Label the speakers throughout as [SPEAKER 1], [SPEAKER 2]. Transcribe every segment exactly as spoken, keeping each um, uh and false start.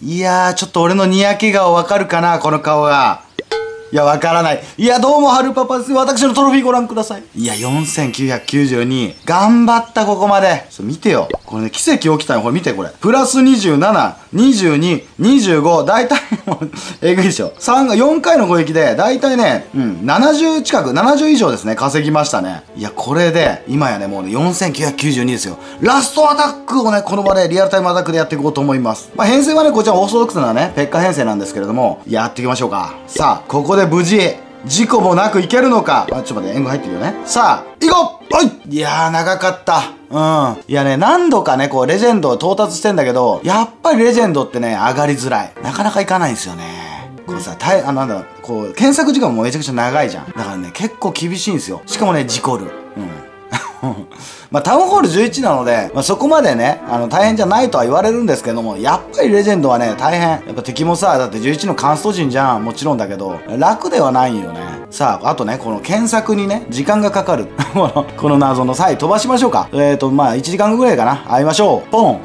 [SPEAKER 1] いやー、ちょっと俺のにやけ顔わかるかな、この顔が。いや、わからない。いや、どうも、はるパパです。私のトロフィーご覧ください。いや、よんせんきゅうひゃくきゅうじゅうに。頑張った、ここまで。ちょ、見てよ。これね、奇跡起きたよ。これ見て、これ。プラスにじゅうなな、にじゅうに、にじゅうご。だいたいもう、えぐいでしょ。さんが、よんかいの攻撃で、だいたいね、うん、ななじゅう近く、ななじゅう以上ですね、稼ぎましたね。いや、これで、今やね、もうね、よんせんきゅうひゃくきゅうじゅうにですよ。ラストアタックをね、この場でリアルタイムアタックでやっていこうと思います。まあ、編成はね、こちらオーソドックスなね、ペッカ編成なんですけれども、やっていきましょうか。さあ、ここで無事、事故もなくいけるのか。あ、ちょっと待って、援護入ってるよね。さあ、行こう。おい。いやー、長かった。うん。いやね、何度かね、こう、レジェンドを到達してんだけど、やっぱりレジェンドってね、上がりづらい。なかなかいかないんですよね。こうさ、たい、あの、なんだろう、こう、検索時間もめちゃくちゃ長いじゃん。だからね、結構厳しいんですよ。しかもね、事故る。うん。まあ、タウンホールじゅういちなので、まあ、そこまでね、あの、大変じゃないとは言われるんですけども、やっぱりレジェンドはね、大変。やっぱ敵もさ、だってじゅういちのカンスト陣じゃん。もちろんだけど、楽ではないよね。さあ、あとね、この検索にね、時間がかかる。この、この謎の際飛ばしましょうか。えーと、まあ、いちじかんぐらいかな。会いましょう。ポン。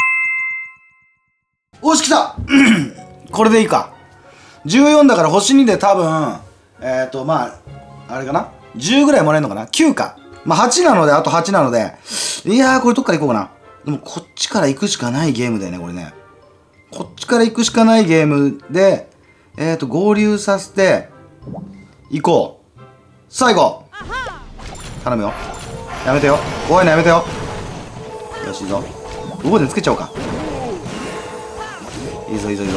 [SPEAKER 1] おし、来たこれでいいか。じゅうよんだから星にで多分、えーと、まあ、あれかな ?じゅう ぐらいもらえるのかな ?きゅう か。まあ、はちなので、あとはちなので。いやー、これどっから行こうかな。でも、こっちから行くしかないゲームだよね、これね。こっちから行くしかないゲームで、えーと、合流させて、行こう。最後頼むよ。やめてよ。怖いのやめてよ。よし、いいぞ。ゴールデンつけちゃおうか。いいぞ、いいぞ、いいぞ。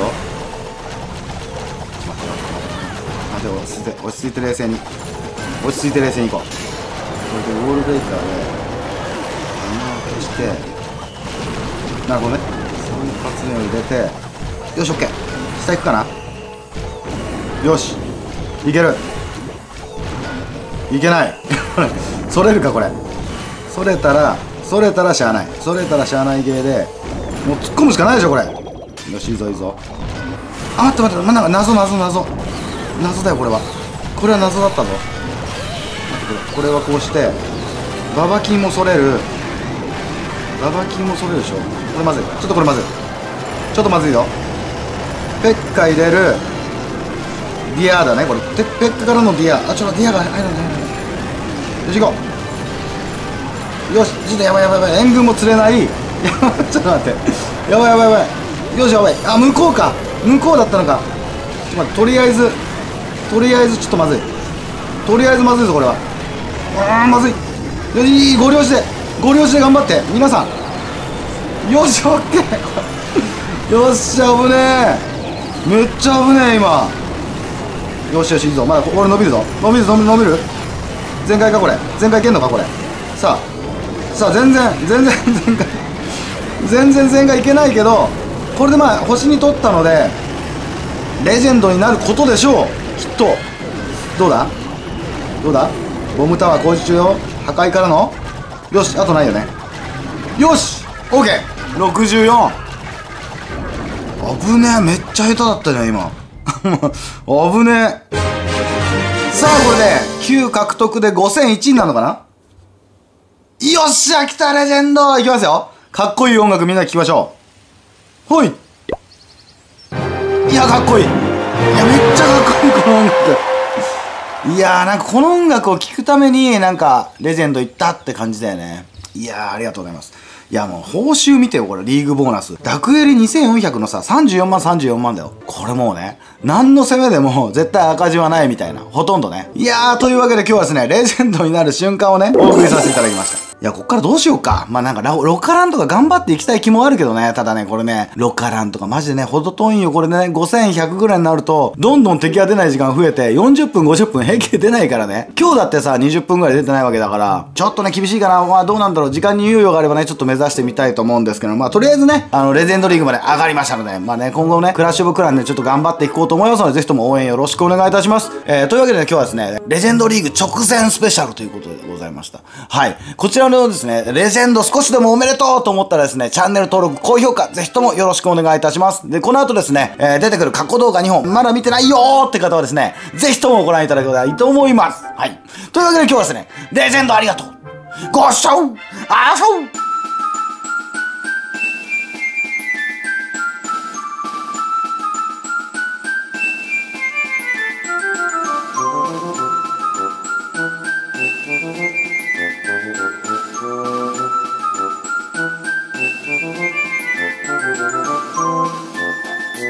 [SPEAKER 1] 待てよ。落ち着いて、落ち着いて冷静に。落ち着いて冷静に行こう。これでウォールブレイカーで穴を消して、なるほどね。さん発目を入れて、よし、オッケー。下行くかな。よし、いける。いけないそれるか、これ。それたらそれたらしゃあない。それたらしゃあないゲーでもう突っ込むしかないでしょ、これ。よし、いいぞ、いいぞ。あ、待って待って、ま、なんか謎謎謎謎だよ、これは。これは謎だったぞ。これはこうしてババキンもそれる。ババキンもそれるでしょ。これまずい。ちょっとこれまずい。ちょっとまずいよ。ペッカ入れる。ディアだね、これ。ペッカからのディア。あ、ちょっとディアが入らない。よし、行こう。よし、ちょっとやばいやばいやばい。援軍も釣れない。やばい、ちょっと待って。やばいやばいやばい。よし、やばい。あ、向こうか。向こうだったのか。ちょっと待って、とりあえずとりあえずちょっとまずい。とりあえずまずいぞ、これは。あー、まずい。よし、ご了承でご了承で頑張って皆さん。よし、オッケーよっしゃ、危ねえ。めっちゃ危ねえ今。よしよし、いいぞ。まだこれ伸びるぞ。伸びる伸びる伸びる。全開か、これ。全開いけんのか、これ。さあさあ、全然全然全開全然全開いけないけど、これでまあ星に取ったのでレジェンドになることでしょう、きっと。どうだどうだ。ボムタワー工事中よ。破壊からの。よし、あとないよね。よし、 オーケー。 ろくじゅうよん。危ねえ、めっちゃ下手だったね今危ねえ。さあ、これできゅう獲得でごせんいちになるのかな。よっしゃ、来た、レジェンド。いきますよ。かっこいい音楽みんな聴きましょう。ほい。いや、かっこいい。いや、めっちゃかっこいい、この音楽。いやー、なんかこの音楽を聴くためになんかレジェンド行ったって感じだよね。いやー、ありがとうございます。いや、もう報酬見てよ、これ。リーグボーナスダクエリにせんよんひゃくのさ、さんじゅうよんまんさんじゅうよんまんだよ。これもうね、何の攻めでも絶対赤字はないみたいな、ほとんどね。いやー、というわけで今日はですね、レジェンドになる瞬間をね、お送りさせていただきました。いや、こっからどうしようか。まあなんかロ、ロカランとか頑張っていきたい気もあるけどね。ただね、これね、ロカランとかマジでね、ほど遠いんよ。これね、ごせんひゃくぐらいになると、どんどん敵が出ない時間増えて、よんじゅっぷん、ごじゅっぷん平気で出ないからね。今日だってさ、にじゅっぷんぐらい出てないわけだから、ちょっとね、厳しいかな。まあどうなんだろう。時間に猶予があればね、ちょっと目指してみたいと思うんですけど、まあとりあえずね、あの、レジェンドリーグまで上がりましたので、まあね、今後ね、クラッシュオブクランでちょっと頑張っていこうと思いますので、ぜひとも応援よろしくお願いいたします。えー、というわけでね、今日はですね、レジェンドリーグ直前スペシャルということでございました。はい。こちらのですね、レジェンド少しでもおめでとうと思ったらですね、チャンネル登録、高評価、ぜひともよろしくお願いいたします。で、この後ですね、えー、出てくる過去動画にほん、まだ見てないよーって方はですね、ぜひともご覧いただけたらいいと思います。はい。というわけで今日はですね、レジェンドありがとう。ご視聴ありがとう。